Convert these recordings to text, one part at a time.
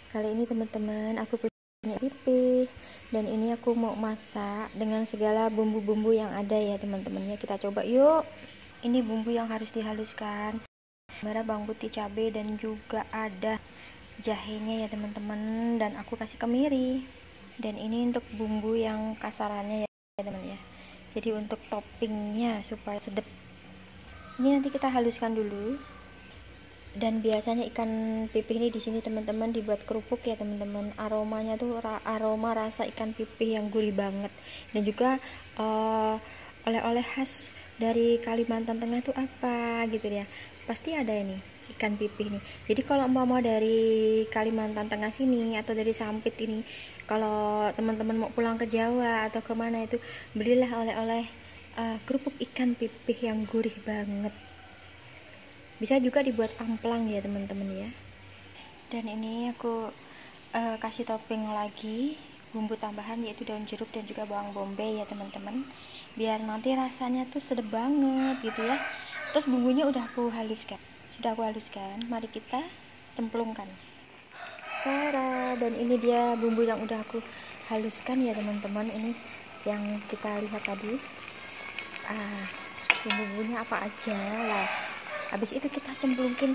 Kali ini teman-teman aku punya pipih, dan ini aku mau masak dengan segala bumbu-bumbu yang ada ya teman-teman ya. Kita coba yuk. Ini bumbu yang harus dihaluskan, merah, bawang putih, cabai, dan juga ada jahenya ya teman-teman, dan aku kasih kemiri. Dan ini untuk bumbu yang kasarannya ya teman-teman ya. Jadi untuk toppingnya supaya sedap, ini nanti kita haluskan dulu. Dan biasanya ikan pipih ini di sini teman-teman dibuat kerupuk ya teman-teman. Aromanya tuh aroma rasa ikan pipih yang gurih banget. Dan juga oleh-oleh khas dari Kalimantan Tengah tuh apa gitu ya, pasti ada ini ikan pipih nih. Jadi kalau mau dari Kalimantan Tengah sini atau dari Sampit ini, kalau teman-teman mau pulang ke Jawa atau kemana itu, belilah oleh-oleh kerupuk ikan pipih yang gurih banget. Bisa juga dibuat amplang ya teman-teman ya. Dan ini aku kasih topping lagi bumbu tambahan, yaitu daun jeruk dan juga bawang bombay ya teman-teman, biar nanti rasanya tuh sedap banget gitu ya. Terus bumbunya sudah aku haluskan, mari kita cemplungkan. Tara, dan ini dia bumbu yang udah aku haluskan ya teman-teman. Ini yang kita lihat tadi, bumbu-bumbunya apa aja lah. Habis itu kita cemplungin.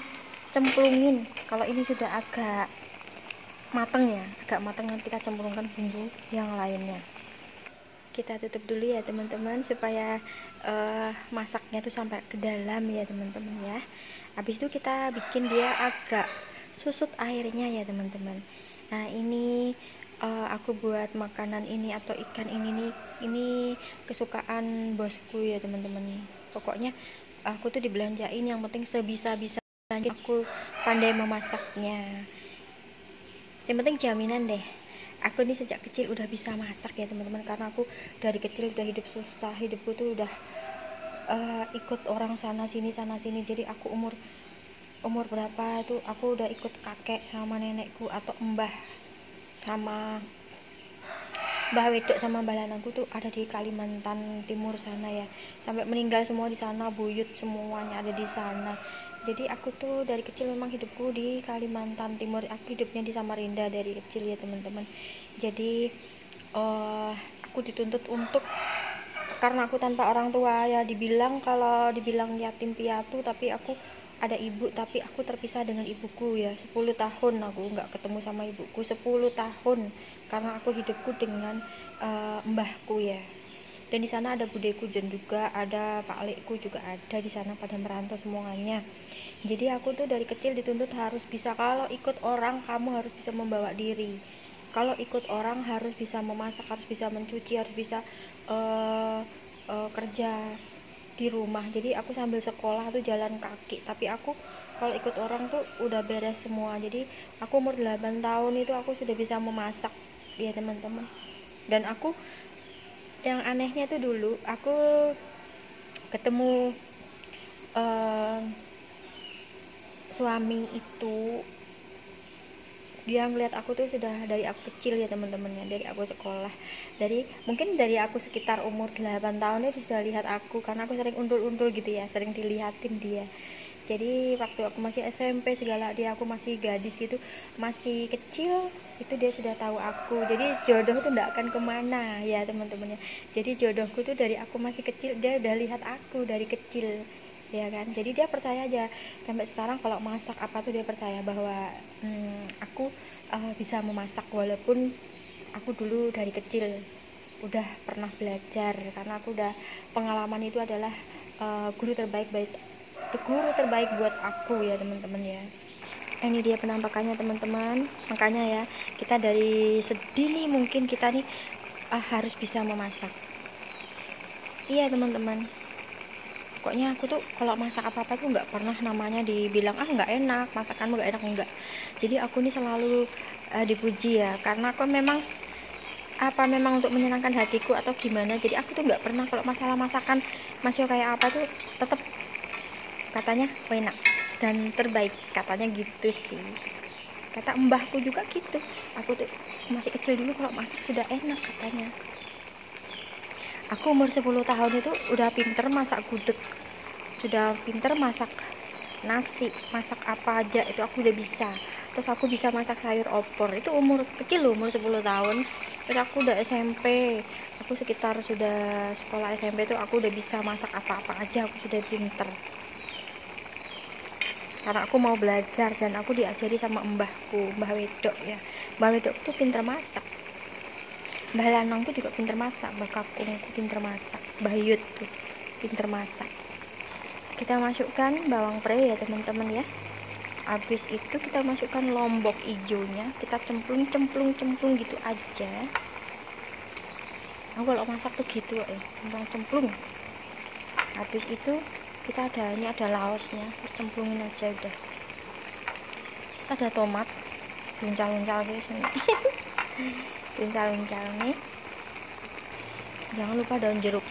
Kalau ini sudah agak matang ya, nanti kita cemplungkan bumbu yang lainnya. Kita tutup dulu ya teman-teman, supaya masaknya tuh sampai ke dalam ya teman-teman ya. Habis itu kita bikin dia agak susut airnya ya teman-teman. Nah ini aku buat makanan ini atau ikan ini kesukaan bosku ya teman-teman. Pokoknya aku tuh dibelanjain, yang penting sebisa-bisanya aku pandai memasaknya. Yang penting jaminan deh, aku nih sejak kecil udah bisa masak ya teman-teman, karena aku dari kecil udah hidup susah. Hidupku tuh udah ikut orang sana sini. Jadi aku umur berapa tuh aku udah ikut kakek sama nenekku atau mbah sama Mbah Wedok sama Mbah Lanangku tuh ada di Kalimantan Timur sana ya, sampai meninggal semua di sana, buyut semuanya ada di sana. Jadi aku tuh dari kecil memang hidupku di Kalimantan Timur, aku hidupnya di Samarinda dari kecil ya teman-teman. Jadi aku dituntut untuk, karena aku tanpa orang tua ya, kalau dibilang yatim piatu, tapi aku ada ibu, tapi aku terpisah dengan ibuku ya. 10 tahun aku nggak ketemu sama ibuku, 10 tahun, karena aku hidupku dengan mbahku ya. Dan di sana ada budeku dan juga ada pak lekku juga ada di sana, pada merantau semuanya. Jadi aku tuh dari kecil dituntut harus bisa, kalau ikut orang kamu harus bisa membawa diri, kalau ikut orang harus bisa memasak, harus bisa mencuci, harus bisa kerja di rumah. Jadi aku sambil sekolah tuh jalan kaki, tapi aku kalau ikut orang tuh udah beres semua. Jadi aku umur 8 tahun itu aku sudah bisa memasak ya teman-teman. Dan aku yang anehnya tuh dulu aku ketemu suami itu, dia ngeliat aku tuh sudah dari aku kecil ya teman-teman ya, dari aku sekolah, mungkin dari aku sekitar umur 8 tahun itu sudah lihat aku, karena aku sering undul-undul gitu ya, sering dilihatin dia. Jadi waktu aku masih SMP segala, aku masih gadis itu, masih kecil itu, dia sudah tahu aku. Jadi jodoh tuh nggak akan kemana ya teman-teman ya. Jadi jodohku tuh dari aku masih kecil, dia udah lihat aku dari kecil ya kan. Jadi dia percaya aja sampai sekarang, kalau masak apa tuh dia percaya bahwa aku bisa memasak, walaupun aku dulu dari kecil udah pernah belajar, karena aku udah pengalaman itu adalah guru terbaik buat aku ya teman-teman ya. Ini dia penampakannya teman-teman. Makanya ya, kita dari sedini mungkin kita nih harus bisa memasak. Iya teman-teman, pokoknya aku tuh kalau masak apa-apa tuh nggak pernah namanya dibilang nggak enak, masakanmu nggak enak, enggak. Jadi aku nih selalu dipuji ya, karena aku memang untuk menyenangkan hatiku atau gimana. Jadi aku tuh nggak pernah, kalau masalah masakan masih kayak apa tuh tetap katanya enak dan terbaik, katanya gitu sih. Kata mbahku juga gitu, aku tuh masih kecil dulu kalau masak sudah enak katanya. Aku umur 10 tahun itu udah pinter masak gudeg, sudah pinter masak nasi, masak apa aja itu aku udah bisa. terus aku bisa masak sayur opor. Itu umur kecil loh, umur 10 tahun. Terus aku udah SMP, aku sekitar sudah sekolah SMP tuh aku udah bisa masak apa-apa aja, aku sudah pinter karena aku mau belajar dan aku diajari sama mbahku, Mbah Wedok ya. Mbah Wedok tuh pinter masak, Mbah Lanang tuh juga pinter masak, Mbah Kakung tuh pinter masak, Mbah Yud tuh pinter masak. Kita masukkan bawang pre ya teman-teman ya. Habis itu kita masukkan lombok hijaunya, kita cemplung gitu aja. Aku kalau masak tuh gitu ya, cemplung. Habis itu kita ini ada laosnya, terus cemplungin aja udah. Terus ada tomat, luncal guys ini. luncal nih. Jangan lupa daun jeruk.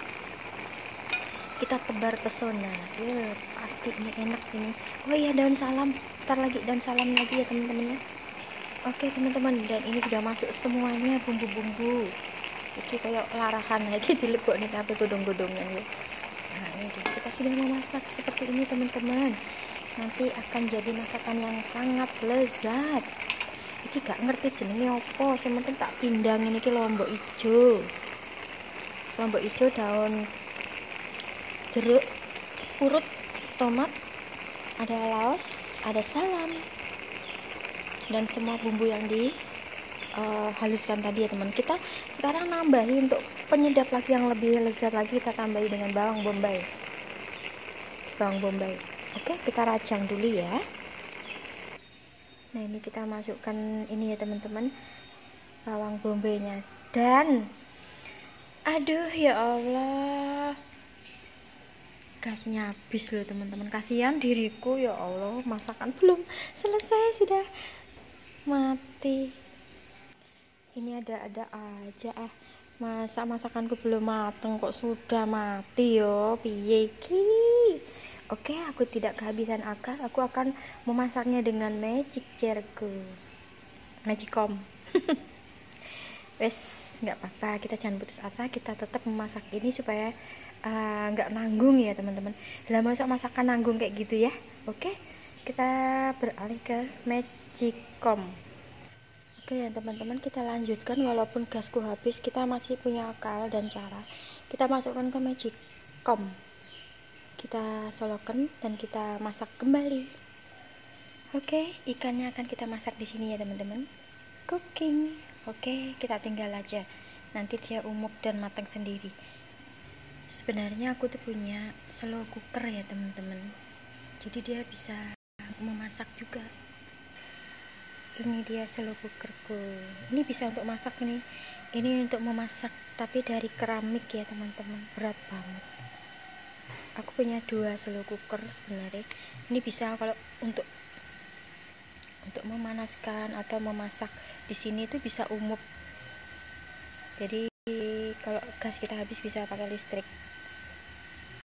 Kita tebar pesona. Pasti ini enak ini. Oh iya, daun salam. Ntar lagi daun salam lagi ya teman-teman ya. Oke teman-teman, dan ini sudah masuk semuanya bumbu-bumbu. Ini kayak larahan lagi dilebok nih sampai godong-godongan ya. Nah ini kita sudah memasak seperti ini teman-teman. Nanti akan jadi masakan yang sangat lezat. Ini gak ngerti jenenge opo, sementing tak pindang ini ki lombok hijau. Lombok hijau, daun jeruk, urut, tomat, ada laos, ada salam, dan semua bumbu yang haluskan tadi ya teman. Kita sekarang nambahin untuk penyedap lagi yang lebih lezat lagi, kita tambahi dengan bawang bombay. Oke, kita rajang dulu ya. Nah ini kita masukkan ini ya teman-teman, bawang bombaynya. Dan aduh ya Allah, gasnya habis loh teman-teman. Kasihan diriku ya Allah, masakan belum selesai sudah mati. Ini ada aja masakanku belum mateng kok sudah mati yo, piye ki. Oke, aku tidak kehabisan akal, aku akan memasaknya dengan magic jarku, magicom. Wes nggak apa-apa, kita jangan putus asa, kita tetap memasak ini supaya nggak nanggung ya teman-teman. Lah masak masakan nanggung kayak gitu ya. Oke, kita beralih ke magicom. Oke ya teman-teman, kita lanjutkan. Walaupun gasku habis, kita masih punya akal dan cara. Kita masukkan ke magicom, kita colokkan dan kita masak kembali. Oke, ikannya akan kita masak di sini ya teman-teman. Cooking. Oke, kita tinggal aja, nanti dia umuk dan matang sendiri. Sebenarnya aku tuh punya slow cooker ya teman-teman, jadi dia bisa memasak juga. Ini dia slow cookerku, ini bisa untuk masak nih. Ini untuk memasak tapi dari keramik ya teman-teman, berat banget. Aku punya 2 slow cooker sebenarnya. Ini bisa kalau untuk memanaskan atau memasak di sini tuh bisa umum. Jadi kalau gas kita habis bisa pakai listrik.